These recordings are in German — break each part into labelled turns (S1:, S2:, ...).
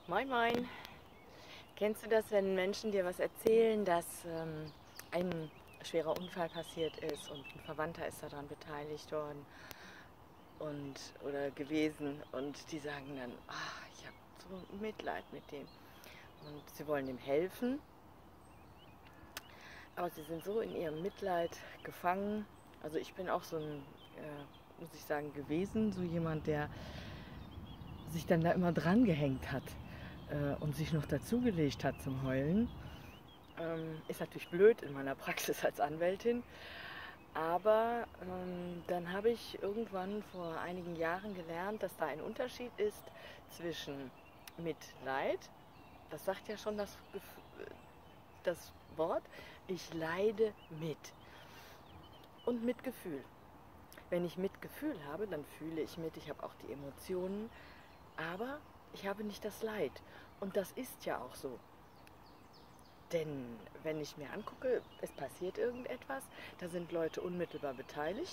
S1: Moin Moin. Kennst du das, wenn Menschen dir was erzählen, dass ein schwerer Unfall passiert ist und ein Verwandter ist daran beteiligt worden oder gewesen und die sagen dann, ich habe so Mitleid mit dem und sie wollen ihm helfen, aber sie sind so in ihrem Mitleid gefangen. Also ich bin auch so ein, muss ich sagen, gewesen, so jemand, der sich dann da immer dran gehängt hat und sich noch dazugelegt hat zum Heulen. Ist natürlich blöd in meiner Praxis als Anwältin, aber dann habe ich irgendwann vor einigen Jahren gelernt, dass da ein Unterschied ist zwischen Mitleid, das sagt ja schon das Wort, ich leide mit, und Mitgefühl. Wenn ich Mitgefühl habe, dann fühle ich mit, ich habe auch die Emotionen, aber ich habe nicht das Leid. Und das ist ja auch so. Denn wenn ich mir angucke, es passiert irgendetwas, da sind Leute unmittelbar beteiligt.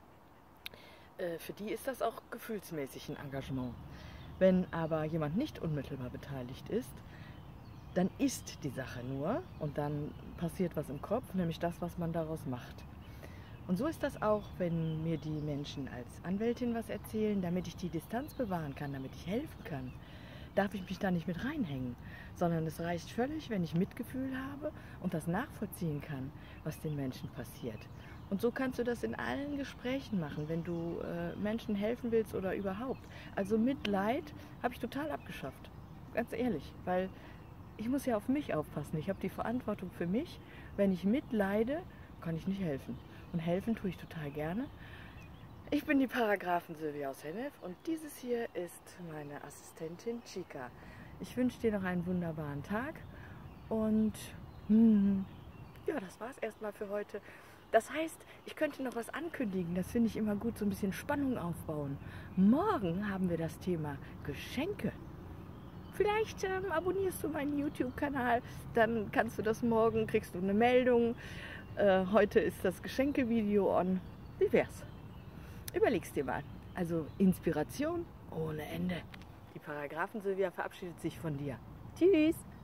S1: Für die ist das auch gefühlsmäßig ein Engagement. Wenn aber jemand nicht unmittelbar beteiligt ist, dann ist die Sache nur und dann passiert was im Kopf, nämlich das, was man daraus macht. Und so ist das auch, wenn mir die Menschen als Anwältin was erzählen, damit ich die Distanz bewahren kann, damit ich helfen kann, darf ich mich da nicht mit reinhängen, sondern es reicht völlig, wenn ich Mitgefühl habe und das nachvollziehen kann, was den Menschen passiert. Und so kannst du das in allen Gesprächen machen, wenn du Menschen helfen willst oder überhaupt. Also Mitleid habe ich total abgeschafft, ganz ehrlich, weil ich muss ja auf mich aufpassen. Ich habe die Verantwortung für mich. Wenn ich mitleide, kann ich nicht helfen. Und helfen tue ich total gerne. Ich bin die Paragraphen Sylvia aus Hennef und dieses hier ist meine Assistentin Chica. Ich wünsche dir noch einen wunderbaren Tag und ja, das war's erstmal für heute. Das heißt, ich könnte noch was ankündigen, das finde ich immer gut, so ein bisschen Spannung aufbauen. Morgen haben wir das Thema Geschenke. Vielleicht abonnierst du meinen YouTube-Kanal, dann kannst du das morgen, kriegst du eine Meldung. Heute ist das Geschenkevideo on. Wie wär's? Überleg's dir mal. Also Inspiration ohne Ende. Die Paragraphen Sylvia verabschiedet sich von dir. Tschüss!